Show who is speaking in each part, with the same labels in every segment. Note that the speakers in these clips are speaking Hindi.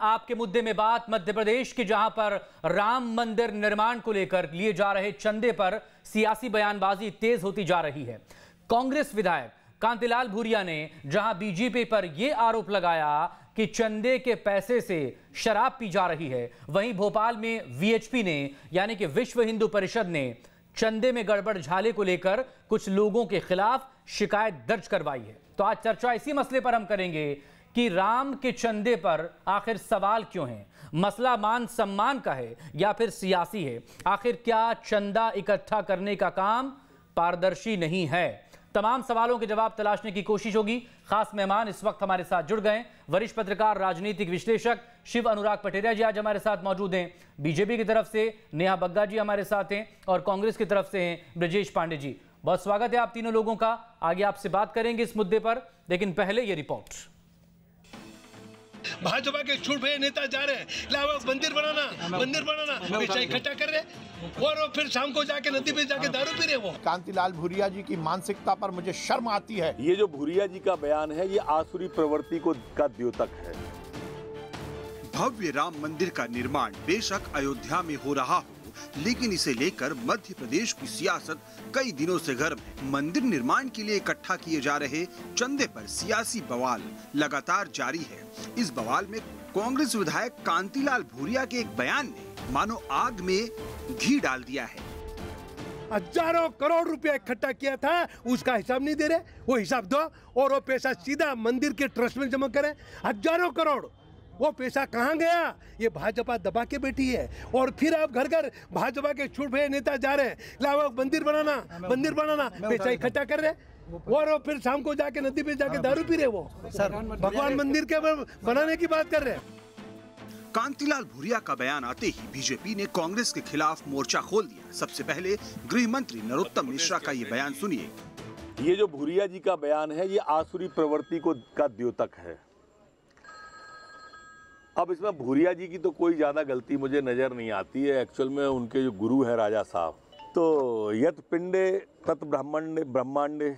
Speaker 1: आपके मुद्दे में बात मध्य प्रदेश की, जहां पर राम मंदिर निर्माण को लेकर लिए जा रहे चंदे पर सियासी बयानबाजी तेज होती जा रही है। कांग्रेस विधायक कांतिलाल भूरिया ने जहां बीजेपी पर यह आरोप लगाया कि चंदे के पैसे से शराब पी जा रही है, वहीं भोपाल में वीएचपी ने यानी कि विश्व हिंदू परिषद ने चंदे में गड़बड़ झाले को लेकर कुछ लोगों के खिलाफ शिकायत दर्ज करवाई है। तो आज चर्चा इसी मसले पर हम करेंगे कि राम के चंदे पर आखिर सवाल क्यों है। मसला मान सम्मान का है या फिर सियासी है? आखिर क्या चंदा इकट्ठा करने का काम पारदर्शी नहीं है? तमाम सवालों के जवाब तलाशने की कोशिश होगी। खास मेहमान इस वक्त हमारे साथ जुड़ गए, वरिष्ठ पत्रकार राजनीतिक विश्लेषक शिव अनुराग पटेरिया जी आज हमारे साथ मौजूद हैं। बीजेपी की तरफ से नेहा बग्गा जी हमारे साथ हैं और कांग्रेस की तरफ से हैं ब्रजेश पांडे जी। बहुत स्वागत है आप तीनों लोगों का। आगे आपसे बात करेंगे इस मुद्दे पर, लेकिन पहले ये रिपोर्ट।
Speaker 2: भाजपा के छूट नेता जा रहे हैं लावा मंदिर बनाना पैसा इकट्ठा कर रहे और फिर शाम को जाके नदी पे जाके दारू पी रहे। वो
Speaker 3: कांतिलाल भूरिया जी की मानसिकता पर मुझे शर्म आती है।
Speaker 4: ये जो भूरिया जी का बयान है, ये आसुरी प्रवृत्ति का द्योतक है।
Speaker 5: भव्य राम मंदिर का निर्माण बेशक अयोध्या में हो रहा हो, लेकिन इसे लेकर मध्य प्रदेश की सियासत कई दिनों से गर्म है। मंदिर निर्माण के लिए इकट्ठा किए जा रहे चंदे पर सियासी बवाल लगातार जारी है। इस बवाल में कांग्रेस विधायक कांतिलाल भूरिया के एक बयान ने मानो आग में घी डाल दिया है।
Speaker 2: हजारों करोड़ रुपया इकट्ठा किया था, उसका हिसाब नहीं दे रहे। वो हिसाब दो और वो पैसा सीधा मंदिर के ट्रस्ट में जमा करें। हजारों करोड़, वो पैसा कहाँ गया? ये भाजपा दबा के बैठी है। और फिर आप घर घर भाजपा के छूट नेता जा रहे हैं लावा मंदिर बनाना पैसा इकट्ठा कर रहे और फिर शाम को जाके नदी पे जाके दारू पी रहे। वो सर भगवान मंदिर के बनाने की बात कर रहे हैं।
Speaker 5: कांतिलाल भूरिया का बयान आते ही बीजेपी ने कांग्रेस के खिलाफ मोर्चा खोल दिया। सबसे पहले गृह मंत्री नरोत्तम मिश्रा का ये बयान सुनिए।
Speaker 4: ये जो भूरिया जी का बयान है, ये आसुरी प्रवृत्ति का द्योतक है। अब इसमें भूरिया जी की तो कोई ज्यादा गलती मुझे नजर नहीं आती है। एक्चुअल में उनके जो गुरु हैं राजा साहब, तो यत पिंडे तत् ब्रह्मांडे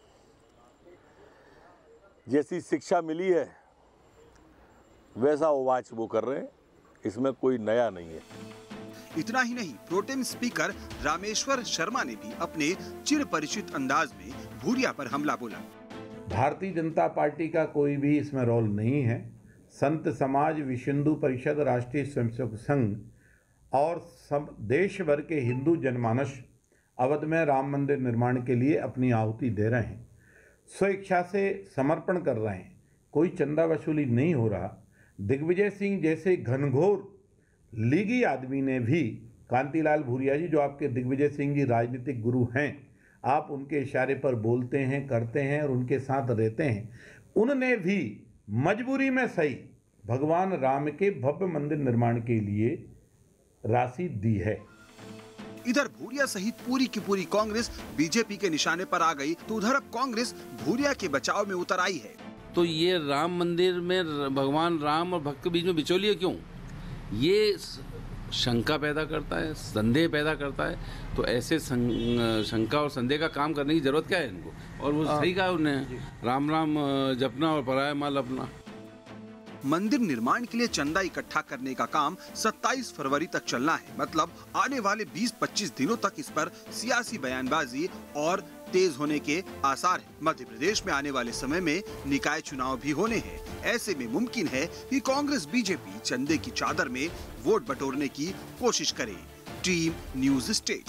Speaker 4: जैसी शिक्षा मिली है वैसा वाच वो कर रहे हैं, इसमें कोई नया नहीं है।
Speaker 5: इतना ही नहीं, प्रोटेम स्पीकर रामेश्वर शर्मा ने भी अपने चिर परिचित अंदाज में भूरिया पर हमला बोला।
Speaker 6: भारतीय जनता पार्टी का कोई भी इसमें रोल नहीं है। संत समाज, विश्व हिंदू परिषद, राष्ट्रीय स्वयंसेवक संघ और देश भर के हिंदू जनमानस अवध में राम मंदिर निर्माण के लिए अपनी आहुति दे रहे हैं, स्वेच्छा से समर्पण कर रहे हैं। कोई चंदा वसूली नहीं हो रहा। दिग्विजय सिंह जैसे घनघोर लीगी आदमी ने भी, कांतिलाल भूरिया जी जो आपके दिग्विजय सिंह जी राजनीतिक गुरु हैं, आप उनके इशारे पर बोलते हैं, करते हैं और उनके साथ रहते हैं, उन्होंने भी मजबूरी में सही भगवान राम के भव्य मंदिर निर्माण के लिए राशि दी है।
Speaker 5: इधर भूरिया सहित पूरी की पूरी कांग्रेस बीजेपी के निशाने पर आ गई, तो उधर अब कांग्रेस भूरिया के बचाव में उतर आई है।
Speaker 7: तो ये राम मंदिर में भगवान राम और भक्त के बीच में बिचौलिए क्यों? ये शंका पैदा करता है, संदेह पैदा करता है। तो ऐसे शंका और संदेह का काम करने की जरूरत क्या है इनको? और वो सही कहा उन्हें, राम राम जपना और पराया माल अपना।
Speaker 5: मंदिर निर्माण के लिए चंदा इकट्ठा करने का काम 27 फरवरी तक चलना है। मतलब आने वाले 20-25 दिनों तक इस पर सियासी बयानबाजी और तेज होने के आसार हैं। मध्य प्रदेश में आने वाले समय में निकाय चुनाव भी होने हैं। ऐसे में मुमकिन है कि कांग्रेस बीजेपी चंदे की चादर में वोट बटोरने की कोशिश करे। टीम न्यूज स्टेट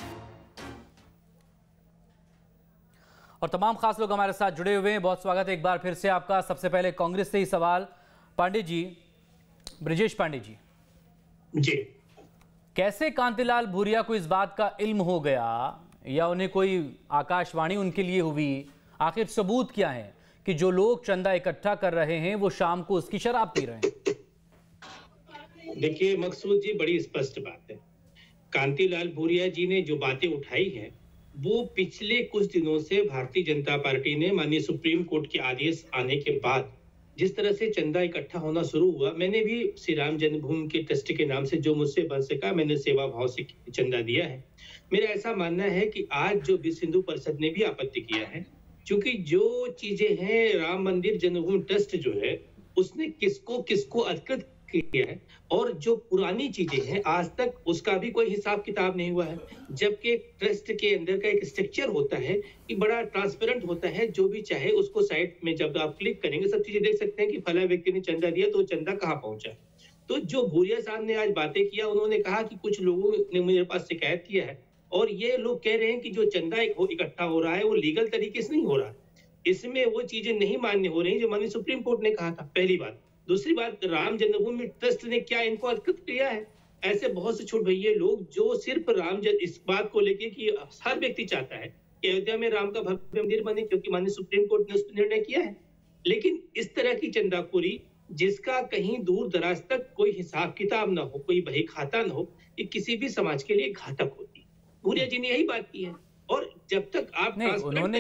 Speaker 1: और तमाम खास लोग हमारे साथ जुड़े हुए हैं। बहुत स्वागत है एक बार फिर से आपका। सबसे पहले कांग्रेस से ही सवाल, पांडे जी, ब्रजेश पांडे जी, कैसे कांतिलाल भूरिया को इस बात का इल्म हो गया या उन्हें कोई आकाशवाणी उनके लिए हुई? आखिर सबूत क्या है कि जो लोग चंदा इकट्ठा कर रहे हैं वो शाम को उसकी शराब पी रहे हैं?
Speaker 8: देखिए मकसूद जी, बड़ी स्पष्ट बात है। कांतिलाल भूरिया जी ने जो बातें उठाई हैं वो पिछले कुछ दिनों से भारतीय जनता पार्टी ने माननीय सुप्रीम कोर्ट के आदेश आने के बाद जिस तरह से चंदा इकट्ठा होना शुरू हुआ, मैंने भी श्री राम जन्मभूमि के ट्रस्ट के नाम से जो मुझसे बन सका मैंने सेवा भाव से चंदा दिया है। मेरा ऐसा मानना है कि आज जो विश्व हिंदू परिषद ने भी आपत्ति किया है, क्योंकि जो चीजें हैं राम मंदिर जन्मभूमि ट्रस्ट जो है उसने किसको किसको अधिकृत किया है, और जो पुरानी चीजें हैं आज तक उसका भी कोई हिसाब किताब नहीं हुआ है। जबकि ट्रस्ट के अंदर का एक स्ट्रक्चर होता है कि बड़ा ट्रांसपेरेंट होता है, जो भी चाहे उसको साइट में जब आप क्लिक करेंगे सब चीजें देख सकते हैं कि फला व्यक्ति ने चंदा दिया तो चंदा कहाँ पहुंचा। तो जो भूरिया साहब ने आज बातें किया, उन्होंने कहा कि कुछ लोगों ने मेरे पास शिकायत किया है और ये लोग कह रहे हैं कि जो चंदा इकट्ठा हो रहा है वो लीगल तरीके से नहीं हो रहा है, इसमें वो चीजें नहीं मान्य हो रही जो माननीय सुप्रीम कोर्ट ने कहा था। पहली बात। दूसरी बात, राम जन्मभूमि ट्रस्ट ने क्या इनको अधिकृत किया है? ऐसे बहुत से छोटे भैया लोग जो सिर्फ इस बात को लेके कि हर व्यक्ति चाहता है कि अयोध्या में राम का भव्य मंदिर बने, क्योंकि माननीय सुप्रीम कोर्ट ने उस पर निर्णय किया है। लेकिन इस तरह की चंदाखोरी जिसका कहीं दूर दराज तक कोई हिसाब किताब ना हो, कोई बही खाता ना हो, ये किसी भी समाज के लिए घातक होती है। भूरिया जी ने यही बात की है। और जब तक आप
Speaker 1: नहीं, उन्होंने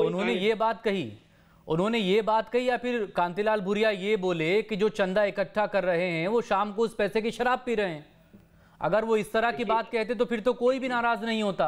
Speaker 1: ये बात कही या फिर कांतिलाल भूरिया ये बोले कि जो चंदा इकट्ठा कर रहे हैं वो शाम को उस पैसे की शराब पी रहे हैं? अगर वो इस तरह की बात कहते तो फिर तो कोई भी नाराज नहीं होता।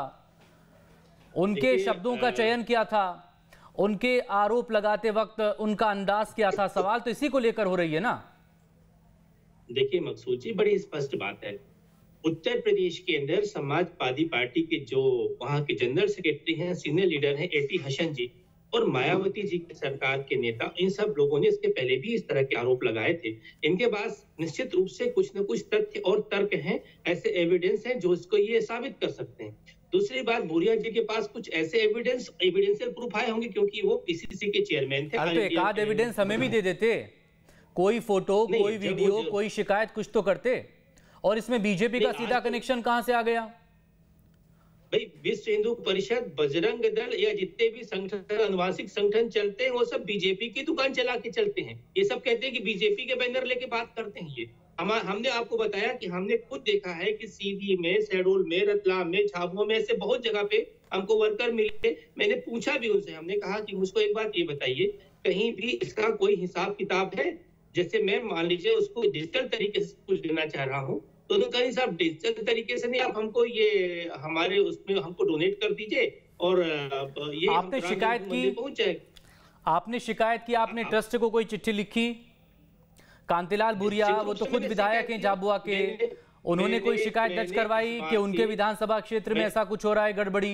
Speaker 1: उनके शब्दों का चयन किया था, उनके आरोप लगाते वक्त उनका अंदाज क्या था, सवाल तो इसी को लेकर हो रही है ना।
Speaker 8: देखिए मकसूद जी, बड़ी स्पष्ट बात है। उत्तर प्रदेश के अंदर समाजवादी पार्टी के जो वहां के जनरल सेक्रेटरी हैं, सीनियर लीडर हैं एटी हसन जी, और मायावती जी की सरकार के नेता, इन सब लोगों ने इसके पहले भी इस तरह के आरोप लगाए थे। इनके पास निश्चित रूप से कुछ न कुछ तथ्य और तर्क हैं, ऐसे एविडेंस हैं जो इसको ये साबित कर सकते हैं। दूसरी बात, भूरिया जी के पास कुछ ऐसे एविडेंशियल प्रूफ आए होंगे क्योंकि वो पीसीसी के चेयरमैन थे।
Speaker 1: तो एक आध एविडेंस हमें भी दे देते, कोई फोटो, कोई वीडियो, कोई शिकायत, कुछ तो करते। और इसमें बीजेपी का सीधा कनेक्शन कहां से आ गया?
Speaker 8: भाई, विश्व हिंदू परिषद, बजरंग दल या जितने भी संगठन, अनुवांशिक संगठन चलते हैं वो सब बीजेपी की दुकान चला के चलते हैं। ये सब कहते हैं कि बीजेपी के बैनर लेके बात करते हैं। ये हमने आपको बताया कि हमने खुद देखा है कि सीधी में, शहडोल में, रतलाम में, झाबुआ में, ऐसे बहुत जगह पे हमको वर्कर मिले। मैंने पूछा भी उनसे, हमने कहा कि मुझको एक बात ये बताइए, कहीं भी इसका कोई हिसाब किताब है? जैसे मैं मान लीजिए उसको डिजिटल तरीके से कुछ देना चाह रहा हूँ तो कहीं साहब डिजिटल तरीके से नहीं, आप हमको ये हमारे उसमें हमको डोनेट कर दीजिए और ये
Speaker 1: आपने शिकायत की,
Speaker 8: पहुंच जाएगा।
Speaker 1: आपने शिकायत की, आपने ट्रस्ट को कोई चिट्ठी लिखी? कांतिलाल भूरिया वो तो खुद विधायक हैं झाबुआ के, उन्होंने कोई शिकायत दर्ज करवाई कि उनके विधानसभा क्षेत्र में ऐसा कुछ हो रहा है, गड़बड़ी?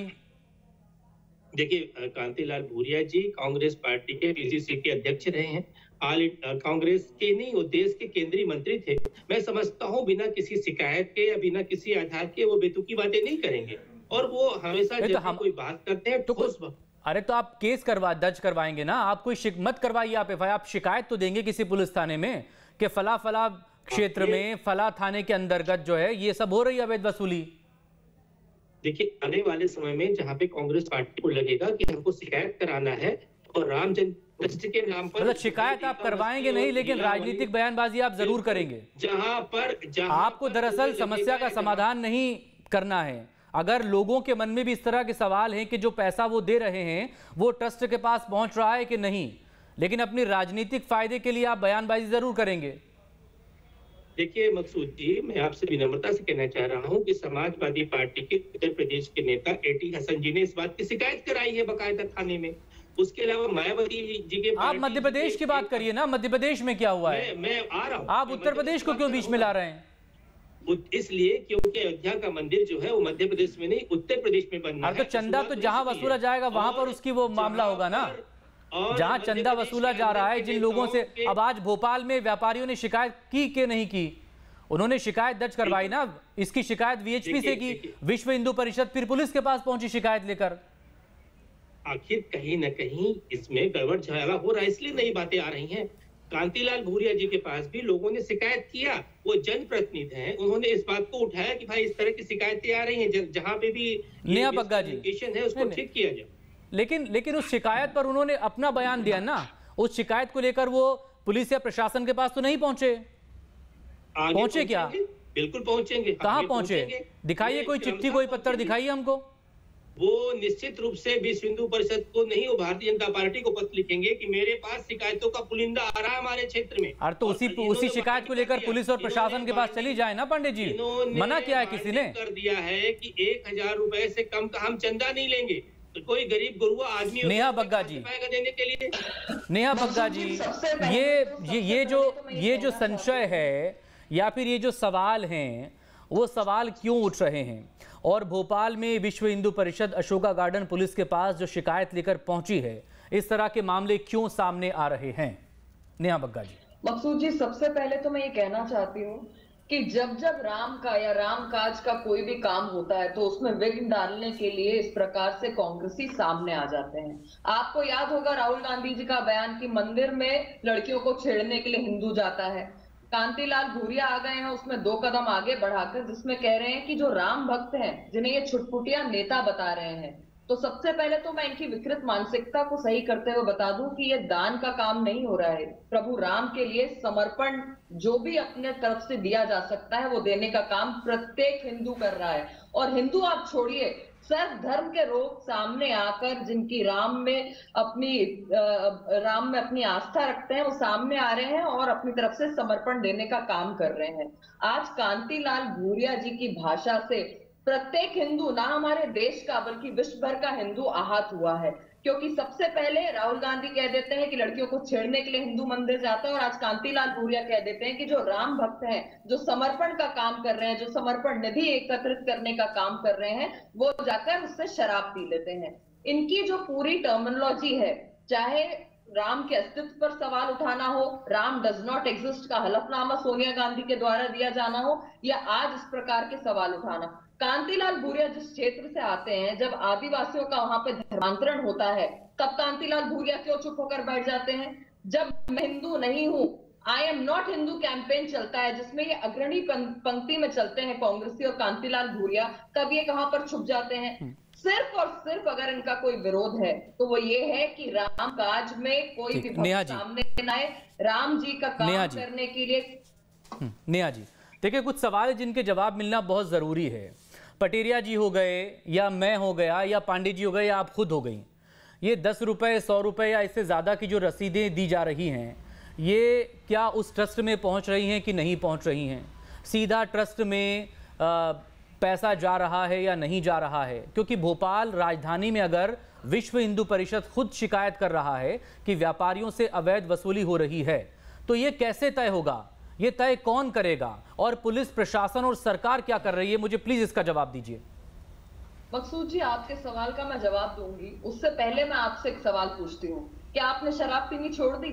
Speaker 8: देखिए, कांतिलाल भूरिया जी कांग्रेस पार्टी के पीसीसी के अध्यक्ष रहे हैं, कांग्रेस के नहीं, वो देश के केंद्रीय मंत्री थे। मैं समझता हूँ बिना किसी शिकायत के या बिना किसी आधार के वो बेतुकी बातें नहीं करेंगे, और वो हमेशा जब हम कोई बात करते हैं तो
Speaker 1: अरे तो आप केस दर्ज करवाएंगे ना, आप कोई मत करवाइए, आप एफआईआर, आप शिकायत तो देंगे किसी पुलिस थाने में कि फला फला क्षेत्र में, फला थाने के अंतर्गत जो है ये सब हो रही है अवैध वसूली।
Speaker 8: देखिए, आने वाले समय में जहाँ पे कांग्रेस पार्टी को लगेगा कि हमको शिकायत कराना है और राम ट्रस्ट के नाम पर,
Speaker 1: मतलब शिकायत आप करवाएंगे नहीं लेकिन राजनीतिक बयानबाजी आप जरूर करेंगे।
Speaker 8: जहां
Speaker 1: आपको दरअसल समस्या का समाधान नहीं करना है। अगर लोगों के मन में भी इस तरह के सवाल हैं कि जो पैसा वो दे रहे हैं वो ट्रस्ट के पास पहुंच रहा है कि नहीं, लेकिन अपनी राजनीतिक फायदे के लिए आप बयानबाजी जरूर करेंगे।
Speaker 8: देखिए मकसूद जी, मैं आपसे विनम्रता से कहना चाह रहा हूं कि समाजवादी पार्टी के उत्तर प्रदेश के नेता एटी हसन जी ने इस बात की शिकायत कराई है बकायदा थाने में। उसके अलावा मायावती जी के,
Speaker 1: आप मध्य प्रदेश की बात करिए ना, मध्य प्रदेश में क्या हुआ है?
Speaker 8: मैं आ रहा हूं।
Speaker 1: आप उत्तर प्रदेश को क्यों बीच में ला रहे हैं?
Speaker 8: इसलिए क्योंकि अयोध्या का मंदिर जो है वो मध्य प्रदेश में नहीं उत्तर प्रदेश में बनना है।
Speaker 1: तो चंदा तो जहां वसूला जाएगा वहां पर उसकी वो मामला होगा ना, जहां चंदा वसूला जा रहा है जिन लोगों से। अब आज भोपाल में व्यापारियों ने शिकायत की कि नहीं की? उन्होंने शिकायत दर्ज करवाई ना, इसकी शिकायत वीएचपी से की, विश्व हिंदू परिषद फिर पुलिस के पास पहुंची शिकायत लेकर।
Speaker 8: आखिर कहीं न कहीं इसमें गड़बड़ झगड़ा हो रहा है, इसलिए नई बातें आ रही हैं। कांतिलाल भूरिया जी के पास भी लोगों ने शिकायत किया, वो जनप्रतिनिधि हैं, उन्होंने इस बात को उठाया कि भाई इस तरह की शिकायतें आ रही हैं, जहां पे भी
Speaker 1: नेहा बग्गा जी
Speaker 8: है उसको ठीक किया जाए।
Speaker 1: लेकिन उस शिकायत पर उन्होंने अपना बयान दिया ना, उस शिकायत को लेकर वो पुलिस या प्रशासन के पास तो नहीं पहुंचे। पहुंचे क्या?
Speaker 8: बिल्कुल पहुंचेंगे।
Speaker 1: कहां पहुंचे? दिखाइए कोई चिट्ठी, कोई पत्र दिखाइए हमको।
Speaker 8: वो निश्चित रूप से विश्व हिंदू परिषद को नहीं, वो भारतीय जनता पार्टी को पत्र लिखेंगे कि मेरे पास शिकायतों का पुलिंदा आ रहा है हमारे क्षेत्र में।
Speaker 1: अरे तो उसी शिकायत को लेकर पुलिस और प्रशासन के पास चली जाए ना पंडित जी। मना किया है किसी ने?
Speaker 8: कर दिया है कि 1000 रुपए से कम का हम चंदा नहीं लेंगे। तो कोई गरीब गुरुआ आदमी
Speaker 1: नेहा बग्गा जी,
Speaker 8: देने के लिए।
Speaker 1: नेहा बग्गा जी, ये जो संशय है या फिर ये जो सवाल हैं वो सवाल क्यों उठ रहे हैं? और भोपाल में विश्व हिंदू परिषद अशोका गार्डन पुलिस के पास जो शिकायत लेकर पहुंची है, इस तरह के मामले क्यों सामने आ रहे हैं? नेहा बग्गा जी।
Speaker 9: मकसूद जी, सबसे पहले तो मैं ये कहना चाहती हूँ कि जब जब राम का या राम काज का कोई भी काम होता है तो उसमें विघ्न डालने के लिए इस प्रकार से कांग्रेसी सामने आ जाते हैं। आपको याद होगा राहुल गांधी जी का बयान कि मंदिर में लड़कियों को छेड़ने के लिए हिंदू जाता है। कांतिलाल भूरिया आ गए हैं उसमें 2 कदम आगे बढ़ाकर, जिसमें कह रहे हैं कि जो राम भक्त हैं जिन्हें ये छुटपुटिया नेता बता रहे हैं। तो सबसे पहले तो मैं इनकी विकृत मानसिकता को सही करते हुए बता दूं कि ये दान का काम नहीं हो रहा है। प्रभु राम के लिए समर्पण जो भी अपने तरफ से दिया जा सकता है वो देने का काम प्रत्येक हिंदू कर रहा है। और हिंदू आप छोड़िए, सर्व धर्म के लोग सामने आकर जिनकी राम में अपनी आस्था रखते हैं वो सामने आ रहे हैं और अपनी तरफ से समर्पण देने का काम कर रहे हैं। आज कांतिलाल भूरिया जी की भाषा से प्रत्येक हिंदू, ना हमारे देश का बल्कि विश्व भर का हिंदू आहत हुआ है। क्योंकि सबसे पहले राहुल गांधी कह देते हैं कि लड़कियों को छेड़ने के लिए हिंदू मंदिर जाता है, और आज कांतिलाल भूरिया कह देते हैं कि जो राम भक्त हैं, जो समर्पण का काम कर रहे हैं, जो समर्पण निधि एकत्रित करने का काम कर रहे हैं, वो जाकर उससे शराब पी लेते हैं। इनकी जो पूरी टर्मिनोलॉजी है, चाहे राम के अस्तित्व पर सवाल उठाना हो, राम डज नॉट एग्जिस्ट का हलफनामा सोनिया गांधी के द्वारा दिया जाना हो, या आज इस प्रकार के सवाल उठाना। कांतिलाल भूरिया जिस क्षेत्र से आते हैं, जब आदिवासियों का वहां पे धर्मांतरण होता है तब कांतिलाल भूरिया क्यों चुप होकर बैठ जाते हैं? जब मैं हिंदू नहीं हूं, I am not Hindu campaign चलता है जिसमें ये अग्रणी पंक्ति में चलते हैं कांग्रेसी और कांतिलाल भूरिया, तब ये कहां पर छुप जाते हैं? सिर्फ और सिर्फ अगर इनका कोई विरोध है तो वो ये है कि राम काज में कोई भी भक्त सामने न आए, राम जी का काम करने के लिए।
Speaker 1: नेहा जी, देखिए कुछ सवाल जिनके जवाब मिलना बहुत जरूरी है। पटेरिया जी हो गए, या मैं हो गया, या पांडे जी हो गए, या आप खुद हो गई, ये 10 रुपए 100 रुपए या इससे ज़्यादा की जो रसीदें दी जा रही हैं, ये क्या उस ट्रस्ट में पहुंच रही हैं कि नहीं पहुंच रही हैं? सीधा ट्रस्ट में पैसा जा रहा है या नहीं जा रहा है? क्योंकि भोपाल राजधानी में अगर विश्व हिंदू परिषद खुद शिकायत कर रहा है कि व्यापारियों से अवैध वसूली हो रही है, तो ये कैसे तय होगा? ये तय कौन करेगा? और पुलिस प्रशासन और सरकार क्या कर रही है? मुझे प्लीज इसका जवाब दीजिए।
Speaker 9: मकसूद जी, आपके सवाल का मैं जवाब दूंगी, उससे पहले मैं आपसे एक सवाल पूछती हूँ, क्या आपने शराब पीनी छोड़ दी?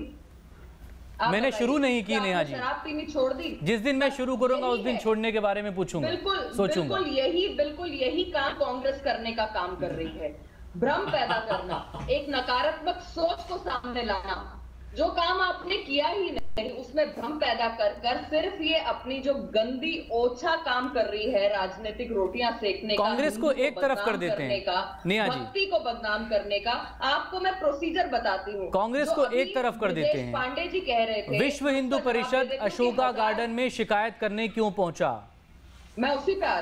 Speaker 1: मैंने शुरू नहीं की नेहा जी,
Speaker 9: शराब पीनी छोड़ दी।
Speaker 1: जिस दिन मैं शुरू करूंगा उस दिन छोड़ने के बारे में पूछूंगा, सोचूंगा।
Speaker 9: बिल्कुल यही काम कांग्रेस करने का काम कर रही है, भ्रम पैदा करना, एक नकारात्मक सोच को सामने लाना। जो काम आपने किया ही नहीं उसमें भ्रम पैदा कर सिर्फ ये अपनी जो गंदी ओछा काम कर रही है, राजनीतिक रोटियां सेकने का,
Speaker 1: कांग्रेस को एक तरफ कर देते हैं,
Speaker 9: भक्ति को बदनाम करने का। आपको मैं प्रोसीजर बताती हूँ,
Speaker 1: कांग्रेस को एक तरफ कर देते हैं।
Speaker 9: पांडे जी कह रहे थे
Speaker 1: विश्व हिंदू परिषद अशोका गार्डन में शिकायत करने क्यों पहुंचा?
Speaker 9: मैं उसी पे आ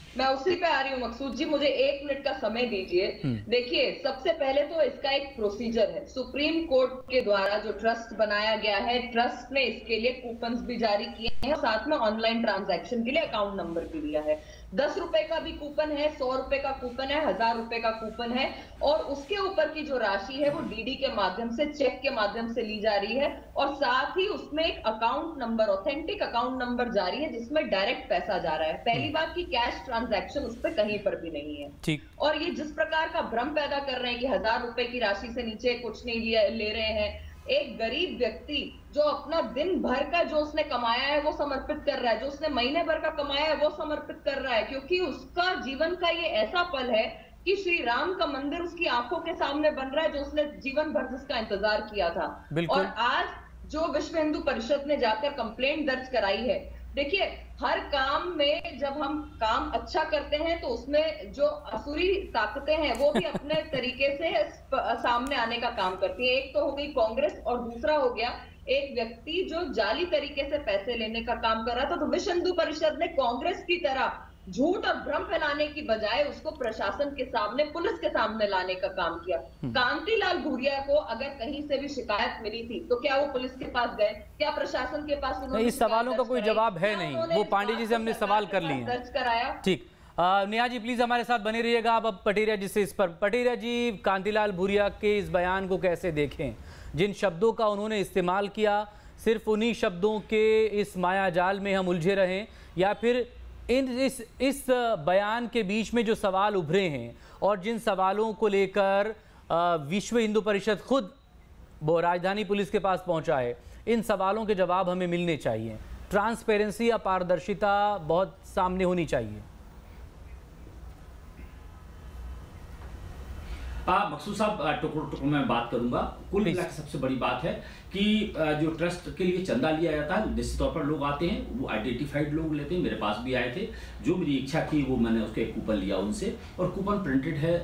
Speaker 9: रही हूँ मकसूद जी, मुझे 1 मिनट का समय दीजिए। देखिए, सबसे पहले तो इसका एक प्रोसीजर है। सुप्रीम कोर्ट के द्वारा जो ट्रस्ट बनाया गया है, ट्रस्ट ने इसके लिए कूपन्स भी जारी किए हैं, साथ में ऑनलाइन ट्रांजैक्शन के लिए अकाउंट नंबर भी दिया है। 10 रुपए का भी कूपन है, 100 रुपए का कूपन है, 1000 रुपए का कूपन है, और उसके ऊपर की जो राशि है वो डीडी के माध्यम से, चेक के माध्यम से ली जा रही है, और साथ ही उसमें एक account number, authentic account number जारी है जिसमें डायरेक्ट पैसा जा रहा है। पहली बात की कैश ट्रांजैक्शन उस पर कहीं पर भी नहीं है।
Speaker 1: ठीक।
Speaker 9: और ये जिस प्रकार का भ्रम पैदा कर रहे हैं कि 1000 रुपए की राशि से नीचे कुछ नहीं ले रहे हैं, एक गरीब व्यक्ति जो अपना दिन भर का जो उसने कमाया है वो समर्पित कर रहा है, जो उसने महीने भर का कमाया है वो समर्पित कर रहा है, क्योंकि उसका जीवन का ये ऐसा पल है कि श्री राम का मंदिर उसकी आंखों के सामने बन रहा है, जो उसने जीवन भर जिसका इंतजार किया था। और आज जो विश्व हिंदू परिषद ने जाकर कंप्लेंट दर्ज कराई है, देखिए हर काम में जब हम काम अच्छा करते हैं तो उसमें जो असुरी ताकतें हैं वो भी अपने तरीके से सामने आने का काम करती है। एक तो हो गई कांग्रेस और दूसरा हो गया एक व्यक्ति जो जाली तरीके से पैसे लेने का काम कर रहा था। तो विश्व हिंदू परिषद ने कांग्रेस की तरह झूठ और भ्रम फैलाने की बजाय उसको प्रशासन के सामने, पुलिस के सामने लाने का काम किया। कांतिलाल भूरिया को अगर कहीं से भी शिकायत मिली थी तो क्या वो पुलिस के पास गए? क्या प्रशासन के पास?
Speaker 1: नहीं, इस सवालों का कोई जवाब है नहीं। वो पांडे जी से हमने सवाल कर लिए
Speaker 9: दर्ज कराया।
Speaker 1: ठीक, नेहा जी प्लीज हमारे साथ बने रहिएगा। आप अब पटेरिया जी से इस पर, पटेरिया जी कांतिलाल भूरिया के इस बयान को कैसे देखें? जिन शब्दों का उन्होंने इस्तेमाल किया, सिर्फ उन्हीं शब्दों के इस मायाजाल में हम उलझे रहें, या फिर इस बयान के बीच में जो सवाल उभरे हैं और जिन सवालों को लेकर विश्व हिंदू परिषद खुद वो राजधानी पुलिस के पास पहुंचा है, इन सवालों के जवाब हमें मिलने चाहिए। ट्रांसपेरेंसी या पारदर्शिता बहुत सामने होनी चाहिए।
Speaker 10: मकसूद साहब, टुकड़ मैं बात करूंगा। कुल मिला के सबसे बड़ी बात है कि जो ट्रस्ट के लिए चंदा लिया जाता है, निश्चित तौर पर लोग आते हैं, वो आइडेंटिफाइड लोग लेते हैं। मेरे पास भी आए थे, जो मेरी इच्छा थी वो मैंने उसके एक कूपन लिया उनसे, और कूपन प्रिंटेड है,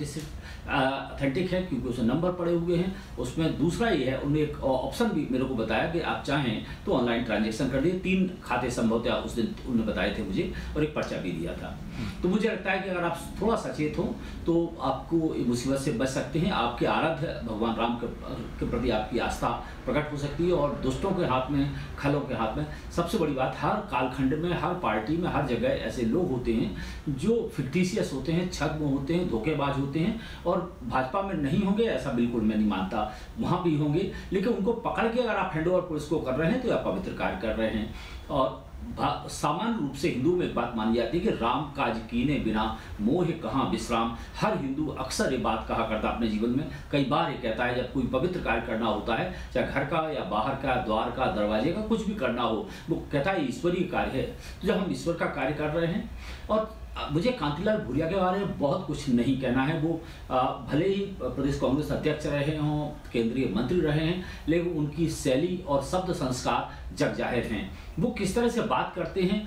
Speaker 10: ऑथेंटिक है, क्योंकि उसमें नंबर पड़े हुए हैं। उसमें दूसरा ये है, उन्होंने एक ऑप्शन भी मेरे को बताया कि आप चाहें तो ऑनलाइन ट्रांजेक्शन कर दिए। 3 खाते संभवतः उस दिन उन्होंने बताए थे मुझे, और एक पर्चा भी दिया था। तो मुझे लगता है कि अगर आप थोड़ा सचेत हो तो आपको मुसीबत से बच सकते हैं। आपके आराध्य भगवान राम के प्रति आपकी आस्था प्रकट हो सकती है, और दुष्टों के हाथ में, खलों के हाथ में। सबसे बड़ी बात, हर कालखंड में, हर पार्टी में, हर जगह ऐसे लोग होते हैं जो फिक्टिशियस होते हैं, छद्म होते हैं, धोखेबाज होते हैं, और भाजपा में नहीं होंगे ऐसा बिल्कुल मैं नहीं मानता, वहाँ भी होंगे। लेकिन उनको पकड़ के अगर आप हैंडओवर पुलिस को कर रहे हैं तो आप पवित्र कार्य कर रहे हैं। और सामान्य रूप से हिंदू में एक बात मानी जाती है कि राम काज कीने बिना मोह कहाँ विश्राम। हर हिंदू अक्सर ये बात कहा करता अपने जीवन में, कई बार ये कहता है जब कोई पवित्र कार्य करना होता है, चाहे घर का या बाहर का, द्वार का, दरवाजे का, कुछ भी करना हो, वो कहता है ईश्वरीय कार्य है। तो जब हम ईश्वर का कार्य कर रहे हैं, और मुझे कांतिलाल भूरिया के बारे में बहुत कुछ नहीं कहना है। वो भले ही प्रदेश कांग्रेस अध्यक्ष रहे हों, केंद्रीय मंत्री रहे हैं, लेकिन उनकी शैली और शब्द संस्कार जग जाहिर हैं। वो किस तरह से बात करते हैं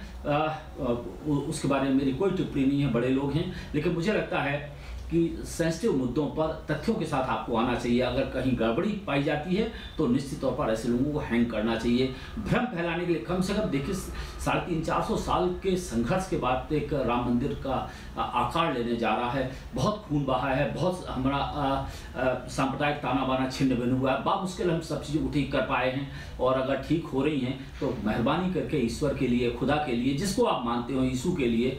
Speaker 10: उसके बारे में मेरी कोई टिप्पणी नहीं है, बड़े लोग हैं। लेकिन मुझे लगता है कि सेंसिटिव मुद्दों पर तथ्यों के साथ आपको आना चाहिए। अगर कहीं गड़बड़ी पाई जाती है तो निश्चित तौर पर ऐसे लोगों को हैंग करना चाहिए। भ्रम फैलाने के लिए कम से कम देखिए 350-400 साल के संघर्ष के बाद एक राम मंदिर का आकार लेने जा रहा है। बहुत खून बहा है, बहुत हमारा सांप्रदायिक ताना बाना छिन्न भिन्न हुआ है। बामुश्किल हम सब चीज़ें ठीक कर पाए हैं, और अगर ठीक हो रही हैं तो मेहरबानी करके ईश्वर के लिए, खुदा के लिए, जिसको आप मानते हो, यीशु के लिए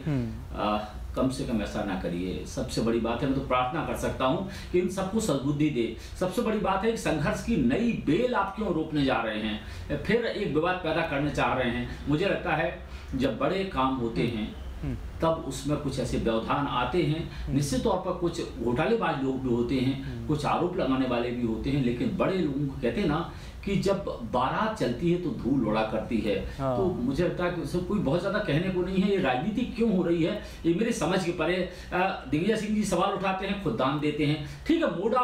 Speaker 10: कम से कम ऐसा ना करिए। सबसे बड़ी बात है, मैं तो प्रार्थना कर सकता हूं कि इन सबको सद्बुद्धि दे। सबसे बड़ी बात है कि संघर्ष की नई बेल आप क्यों रोकने जा रहे हैं, फिर एक विवाद पैदा करने चाह रहे हैं। मुझे लगता है जब बड़े काम होते हैं तब उसमें कुछ ऐसे व्यवधान आते हैं। निश्चित तौर पर कुछ घोटालेबाज लोग भी होते हैं, कुछ आरोप लगाने वाले भी होते हैं, लेकिन बड़े लोगों को कहते हैं ना कि जब बारात चलती है तो धूल उड़ा करती है। तो मुझे लगता है कि उसमें कोई बहुत ज़्यादा कहने को नहीं है। ये राजनीति क्यों हो रही है, ये मेरे समझ के परे। दिग्विजय सिंह जी सवाल उठाते हैं, खुद दान देते हैं, ठीक है, मोड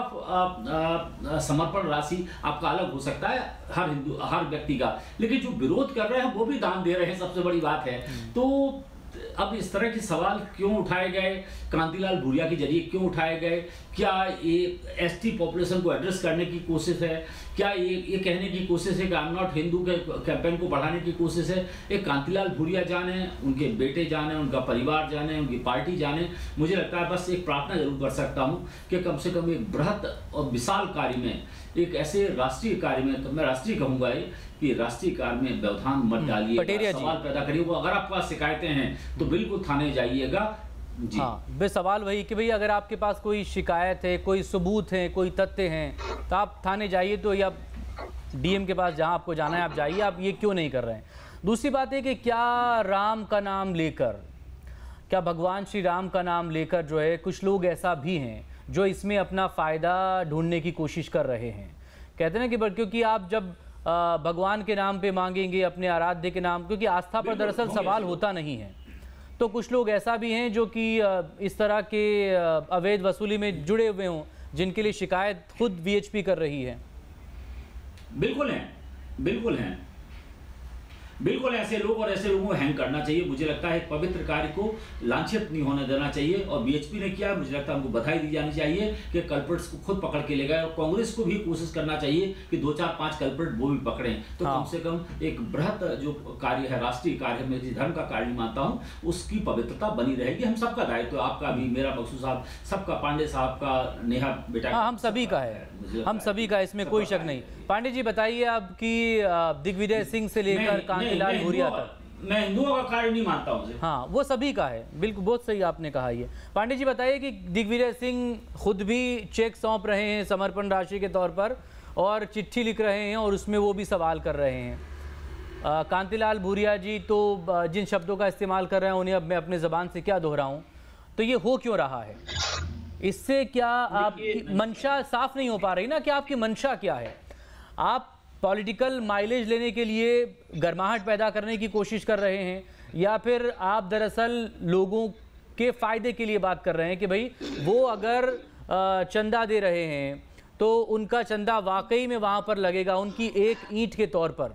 Speaker 10: ऑफ समर्पण राशि आपका अलग हो सकता है हर हिंदू, हर व्यक्ति का, लेकिन जो विरोध कर रहे हैं वो भी दान दे रहे हैं, सबसे बड़ी बात है। तो अब इस तरह के सवाल क्यों उठाए गए, कांतिलाल भूरिया के जरिए क्यों उठाए गए? क्या ये एसटी पॉपुलेशन को एड्रेस करने की कोशिश है? क्या ये कहने की कोशिश है कि आई एम नॉट हिंदू के कैंपेन को बढ़ाने की कोशिश है? एक कांतिलाल भूरिया जाने, उनके बेटे जाने, उनका परिवार जाने, उनकी पार्टी जाने। मुझे लगता है बस एक प्रार्थना जरूर कर सकता हूँ कि कम से कम एक बृहत और विशाल कार्य में, एक ऐसे राष्ट्रीय कार्य में, तो मैं राष्ट्रीय कहूँगा कि राष्ट्रीय कार्य में व्यवधान मत डालिए, सवाल पैदा करिए। वो अगर आपके पास शिकायतें हैं तो बिल्कुल थाने जाइएगा। जी
Speaker 1: हाँ, बस सवाल वही कि भाई अगर आपके पास कोई शिकायत है, कोई सबूत है, कोई तथ्य हैं, तो आप थाने जाइए, तो या डीएम के पास जहाँ आपको जाना है आप जाइए। आप ये क्यों नहीं कर रहे हैं? दूसरी बात है कि क्या राम का नाम लेकर, क्या भगवान श्री राम का नाम लेकर जो है कुछ लोग ऐसा भी हैं जो इसमें अपना फ़ायदा ढूंढने की कोशिश कर रहे हैं। कहते हैं कि क्योंकि आप जब भगवान के नाम पे मांगेंगे, अपने आराध्य के नाम, क्योंकि आस्था पर दरअसल सवाल होता नहीं है, तो कुछ लोग ऐसा भी हैं जो कि इस तरह के अवैध वसूली में जुड़े हुए हों, जिनके लिए शिकायत खुद वीएचपी कर रही है।
Speaker 10: बिल्कुल हैं, बिल्कुल हैं, बिल्कुल ऐसे लोग, और ऐसे लोगों को हैंग करना चाहिए। मुझे लगता है पवित्र कार्य को लांछित नहीं होने देना चाहिए, और बीएचपी ने किया, मुझे लगता है उनको बधाई दी जानी चाहिए कि कल्प्रिट्स को खुद पकड़ के ले गए। और कांग्रेस को भी कोशिश करना चाहिए कि 2-4-5 कल्प्रिट वो भी पकड़ें, तो कम से कम एक बृहत जो कार्य है, राष्ट्रीय कार्य, मैं जिस धर्म का कार्य मानता हूँ, उसकी पवित्रता बनी रहेगी। हम सबका दायित्व, आपका भी, मेरा, बक्सू साहब, सबका, पांडे साहब का, नेहा बेटा,
Speaker 1: हम सभी का है, हम सभी का, इसमें कोई शक नहीं। पांडे जी बताइए, आपकी दिग्विजय सिंह से लेकर कांतिलाल भूरिया तक,
Speaker 10: मैं हिंदुओं का कार्य नहीं मानता हूं।
Speaker 1: हाँ, वो सभी का है, बिल्कुल, बहुत सही आपने कहा। ये पांडे जी बताइए कि दिग्विजय सिंह खुद भी चेक सौंप रहे हैं समर्पण राशि के तौर पर, और चिट्ठी लिख रहे हैं और उसमें वो भी सवाल कर रहे हैं। कांतिलाल भूरिया जी तो जिन शब्दों का इस्तेमाल कर रहे हैं उन्हें अब मैं अपने ज़बान से क्या दोहराऊं, तो ये हो क्यों रहा है? इससे क्या आपकी मंशा साफ नहीं हो पा रही ना कि आपकी मंशा क्या है? आप पॉलिटिकल माइलेज लेने के लिए गर्माहट पैदा करने की कोशिश कर रहे हैं, या फिर आप दरअसल लोगों के फ़ायदे के लिए बात कर रहे हैं कि भाई वो अगर चंदा दे रहे हैं तो उनका चंदा वाकई में वहाँ पर लगेगा उनकी एक ईंट के तौर पर?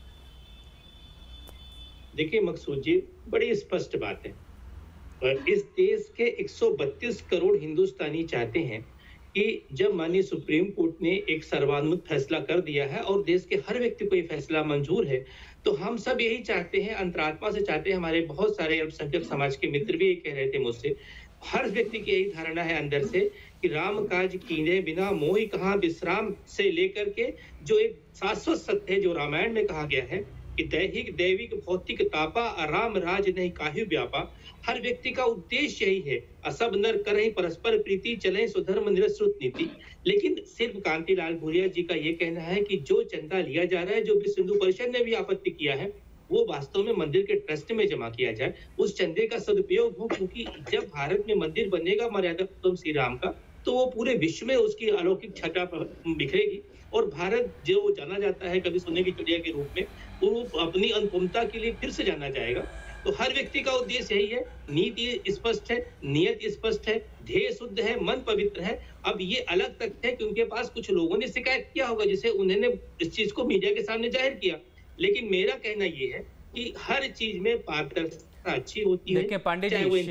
Speaker 8: देखिए मकसूद जी, बड़ी स्पष्ट बात है। इस देश के 132 करोड़ हिंदुस्तानी चाहते हैं कि जब माननीय सुप्रीम कोर्ट ने एक सर्वानुमत फैसला कर दिया है और देश के हर व्यक्ति को ये फैसला मंजूर है, तो हम सब यही चाहते हैं, अंतरात्मा से चाहते हैं। हमारे बहुत सारे अल्पसंख्यक समाज के मित्र भी ये कह रहे थे मुझसे, हर व्यक्ति की यही धारणा है अंदर से कि राम काज कीने बिना मोहि कहाँ विश्राम से लेकर के जो एक शाश्वत सत्य है जो रामायण में कहा गया है कि दैहिक दैविक भौतिक तापा राम राज नहीं काहू व्यापा। हर व्यक्ति का उद्देश्य यही है, असब नर करहि परस्पर प्रीति चले स्वधर्म निरश्रुत नीति। लेकिन सिर्फ कांतिलाल भूरिया जी का ये कहना है कि जो चंदा लिया जा रहा है, जो विश्व हिंदू परिषद ने भी आपत्ति किया है, वो वास्तव में मंदिर के ट्रस्ट में जमा किया जाए, उस चंदे का सदुपयोग हो। क्योंकि जब भारत में मंदिर बनेगा मर्यादा पुरुषोत्तम श्री राम का, तो वो पूरे विश्व में उसकी अलौकिक छटा बिखरेगी और भारत जो जाना जाता है कभी सोने की चिड़िया के रूप में, वो अपनी अनुपमता के लिए फिर से जाना जाएगा। तो हर व्यक्ति का उद्देश्य यही है, नीति स्पष्ट है, नियत स्पष्ट है, ध्येय शुद्ध है, मन पवित्र है। अब ये अलग तथ्य है कि उनके पास कुछ लोगों ने शिकायत किया होगा, जिसे उन्होंने इस चीज को मीडिया के सामने जाहिर किया। लेकिन मेरा कहना ये है कि हर चीज में पारदर्शिता अच्छी होती है।
Speaker 1: देखिए पांडे जी,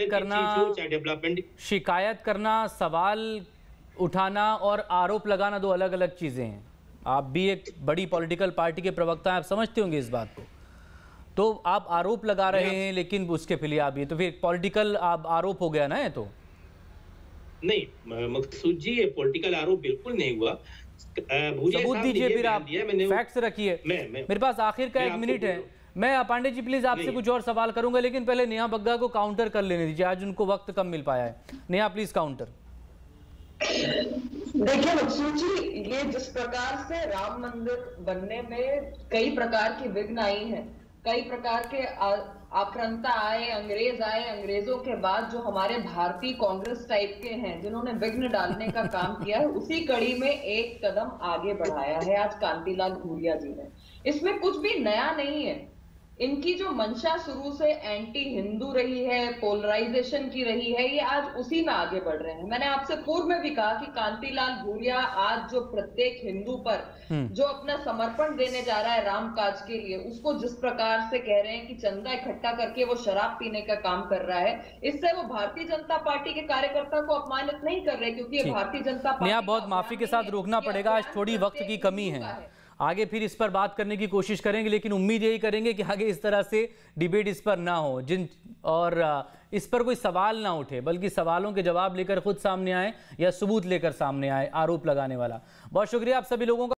Speaker 1: शिकायत करना, सवाल उठाना और आरोप लगाना दो अलग अलग चीजें हैं। आप भी एक बड़ी पॉलिटिकल पार्टी के प्रवक्ता हैं, आप समझते होंगे इस बात को। तो आप आरोप लगा रहे हैं लेकिन उसके लिए आप ये तो फिर पॉलिटिकल आरोप हो गया ना। ये तो
Speaker 8: नहीं मकसूद जी, ये पॉलिटिकल आरोप बिल्कुल नहीं हुआ।
Speaker 1: सबूत दीजिए, फिर आप फैक्ट्स रखिए। मेरे पास आखिर का 1 मिनट है। मैं पांडे जी प्लीज आपसे कुछ और सवाल करूंगा, लेकिन पहले नेहा बग्गा को काउंटर कर लेने दीजिए, आज उनको वक्त कम मिल पाया है। Neha please counter.
Speaker 9: देखिए मकसूद जी, ये जिस प्रकार से राम मंदिर बनने में कई प्रकार की विघ्न आई हैं, कई प्रकार के आक्रांता आए, अंग्रेज आए, अंग्रेजों के बाद जो हमारे भारतीय कांग्रेस टाइप के हैं जिन्होंने विघ्न डालने का काम किया है, उसी कड़ी में एक कदम आगे बढ़ाया है आज कांतिलाल भूरिया जी ने। इसमें कुछ भी नया नहीं है। इनकी जो मंशा शुरू से एंटी हिंदू रही है, पोलराइजेशन की रही है, ये आज उसी में आगे बढ़ रहे हैं। मैंने आपसे पूर्व में भी कहा कि कांतिलाल भूरिया आज जो प्रत्येक हिंदू पर जो अपना समर्पण देने जा रहा है राम काज के लिए, उसको जिस प्रकार से कह रहे हैं कि चंदा इकट्ठा करके वो शराब पीने का काम कर रहा है, इससे वो भारतीय जनता पार्टी के कार्यकर्ता को अपमानित नहीं कर रहे, क्योंकि ये भारतीय जनता पार्टी
Speaker 1: बहुत माफी के साथ रोकना पड़ेगा, आज थोड़ी वक्त की कमी है। आगे फिर इस पर बात करने की कोशिश करेंगे, लेकिन उम्मीद यही करेंगे कि आगे इस तरह से डिबेट इस पर ना हो, और इस पर कोई सवाल ना उठे, बल्कि सवालों के जवाब लेकर खुद सामने आए या सबूत लेकर सामने आए आरोप लगाने वाला। बहुत शुक्रिया आप सभी लोगों का।